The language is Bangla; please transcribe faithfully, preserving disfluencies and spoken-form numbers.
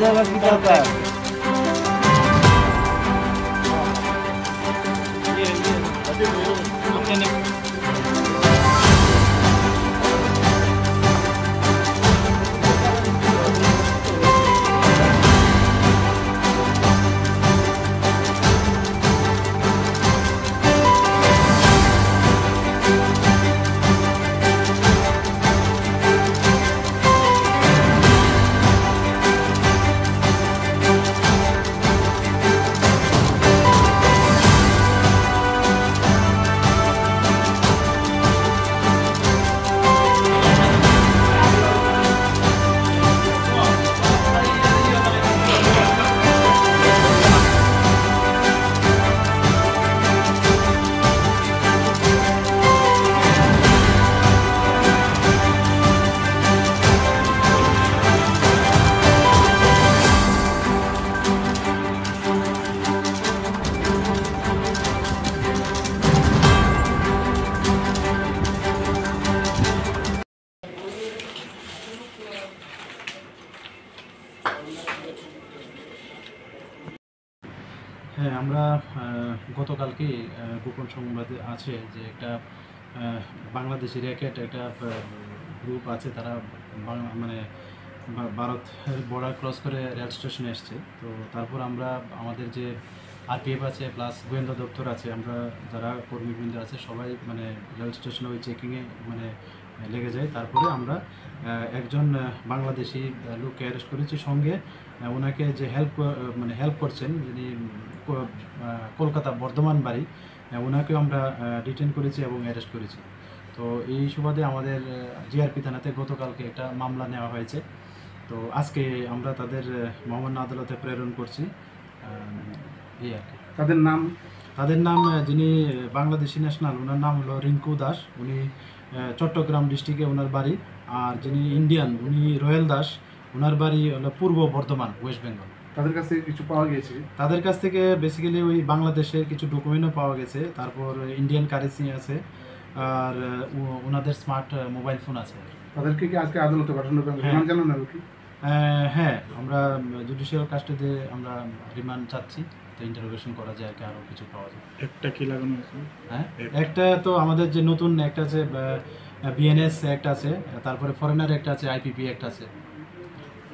আবার কি দরকার? হ্যাঁ, আমরা গতকালকে গোপন সংবাদে আছে যে একটা বাংলাদেশি র্যাকেট একটা গ্রুপ আছে, তারা মানে ভারতের বর্ডার ক্রস করে রেল স্টেশনে এসছে। তো তারপর আমরা আমাদের যে আরপিএফ আছে প্লাস গোয়েন্দা দপ্তর আছে, আমরা যারা কর্মীবৃন্দ আছে সবাই মানে রেল স্টেশনে ওই চেকিংয়ে মানে লেগে যায়। তারপরে আমরা একজন বাংলাদেশি লোককে অ্যারেস্ট করেছি, সঙ্গে ওনাকে যে হেল্প মানে হেল্প করছেন যিনি কলকাতা বর্ধমান বাড়ি, ওনাকেও আমরা ডিটেন করেছি এবং অ্যারেস্ট করেছি। তো এই সুবাদে আমাদের জিআরপি থানাতে গতকালকে একটা মামলা নেওয়া হয়েছে। তো আজকে আমরা তাদের মহামান্য আদালতে প্রেরণ করছি। এই আর কি। তাদের নাম তাদের নাম যিনি বাংলাদেশি ন্যাশনাল, ওনার নাম হলো রিঙ্কু দাস, উনি চট্টগ্রাম ডিস্ট্রিক্টে ওনার বাড়ি। আর যিনি ইন্ডিয়ান উনি রয়েল দাস, ওনার বাড়ি হলো পূর্ব বর্ধমান, ওয়েস্ট বেঙ্গল। তাদের কাছ থেকে কিছু পাওয়া গেছে? তাদের কাছ থেকে বেসিক্যালি ওই বাংলাদেশের কিছু ডকুমেন্টও পাওয়া গেছে, তারপর ইন্ডিয়ান কারেন্সি আছে, আর ওনাদের স্মার্ট মোবাইল ফোন আছে। তাদেরকে কি আজকে আদালতে পাঠানো হবে? রিমান্ড জানানো হবে কি? হ্যাঁ, আমরা জুডিশিয়াল কাস্টডিতে আমরা রিমান্ড চাচ্ছি, তো ইন্টারোগেশন করা যায়, আর কি আরও কিছু পাওয়া যায়। একটা কি লাগানো আছে? হ্যাঁ, একটা তো আমাদের যে নতুন একটা আছে বিএনএস একটা আছে, তারপরে ফরেনার একটা আছে, আইপিপি একটা আছে।